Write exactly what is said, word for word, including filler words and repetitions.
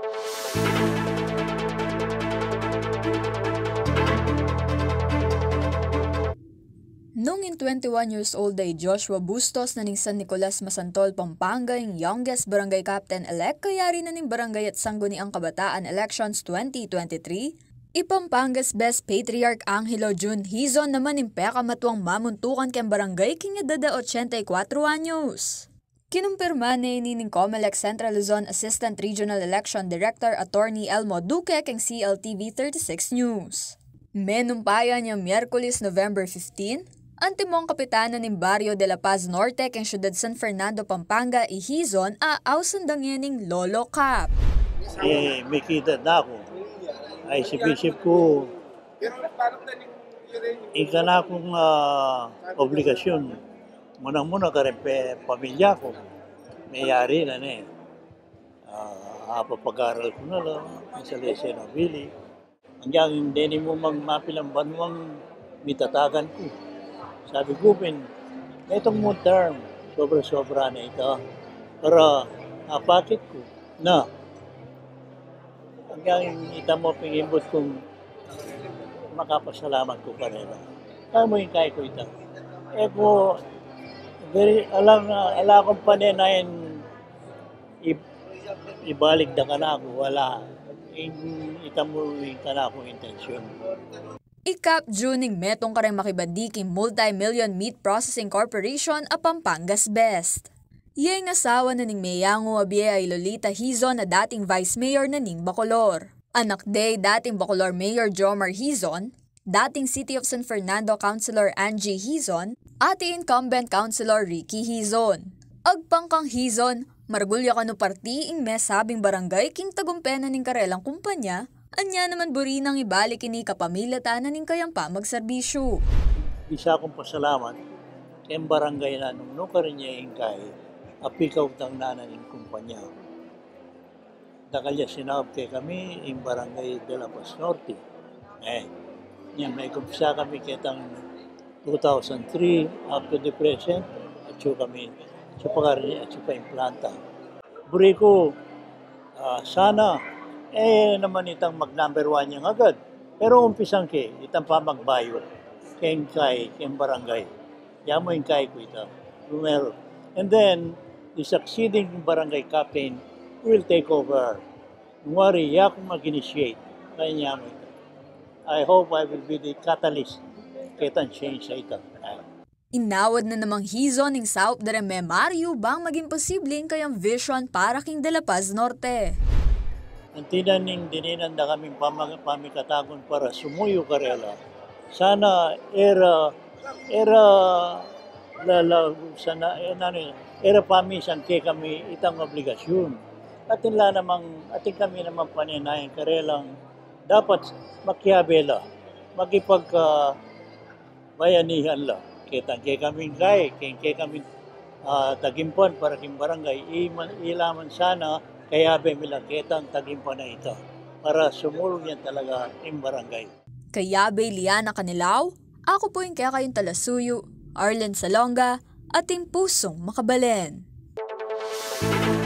Nung in twenty-one years old ay Joshua Bustos na ning San Nicolas Masantol, Pampanga, yung youngest barangay captain-elect kaya rin na ning barangay at sangguniang kabataan elections twenty twenty-three, Ipampangas Best Patriarch Angelo Jun Hizon naman yung pekamatuang mamuntukan kang barangay king edad eighty-four anyos. Kinumpirma na inining Comelec Central Luzon Assistant Regional Election Director Attorney Elmo Duque kang C L T V thirty-six News. Menumpaya niya Miyerkules November fifteenth, antimong kapitana ng Barrio de la Paz Norte kang siyudad San Fernando, Pampanga, Ihizon, aaw sandangyaning Lolo Cap. Eh, may kita na ako. Ay sipisip ko, ika na akong uh, obligasyon. Munang-muna ka rin pamilya ko. Mayari na na eh. Uh, Papag-aral ko na lang, sa Lese Nobili. Hanggang hindi mo magmapilang banwang mitatagan ko. Sabi ko, Pin, itong mo term, sobra-sobra na ito. Para napakit ko na hanggang ita mo pingimbot kong makapasalamat ko pa rin. Kaya mo yung kaya ko ito. Eh po, very, alam na, ala akong paninayin, ibalik na ka na ako, wala. Ita mo yung ka na akong intensyon. Ikap Juning metong kareng makibadiking multi-million meat processing corporation a Pampangas Best. Iyay asawa na ning Mayango Abie ay Lolita Hizon na dating Vice Mayor na ning Bacolor. Anak day dating Bacolor Mayor Jomar Hizon, dating City of San Fernando Councilor Angie Hizon, at incumbent Councilor Ricky Hizon. Agpangkang Hizon, margulya kanu parti ing mesabing barangay king tagumpena ning karelang kumpanya, anya naman burinang ibalik ini kapamilya tanan ning kayang pa magserbisyo. Bisa akong pasalamat kay barangay na nung no karin niya yung kay apikaw tang nanan yung kumpanya. Dakalya sinawag kay kami yung barangay de la Paz Norte. Eh, yan, may kumpisa kami kitang two thousand three up to the present at siya kami sa pagkarin at siya pa implanta. Buri ko, uh, sana eh naman itang mag number one yung agad. Pero umpisang ke, itang pa magbayo. Kayang kay, kayang barangay. Yan mo yung kay ko ito. Numero. And then, the succeeding barangay captain will take over. Don't worry, ya akong mag-initiate. Kaya niya mo ito. I hope I will be the catalyst. Kitang change sa ito. Inawad na namang Hizon ng South Dareme Mario bang maging posibleng kayang vision para king de la Paz Norte. Ang tinaning dininan na kaming pamikatagon para sumuyo karela. Sana era era lala sana ano era pamisan ke kami itang obligasyon. Atin la namang atin kami naman paninayan karelang dapat makiabela magipagka bayanihan la. Kitang ke kami kay ke kami uh, tagimpan para king barangay iman ilaman sana kaya be milakitang tagimpan na ito para sumulong yan talaga yung barangay. Kaya be Liana Kanilaw, ako po yung kaya kayong talasuyo, Arlen Salonga, at yung pusong makabalen.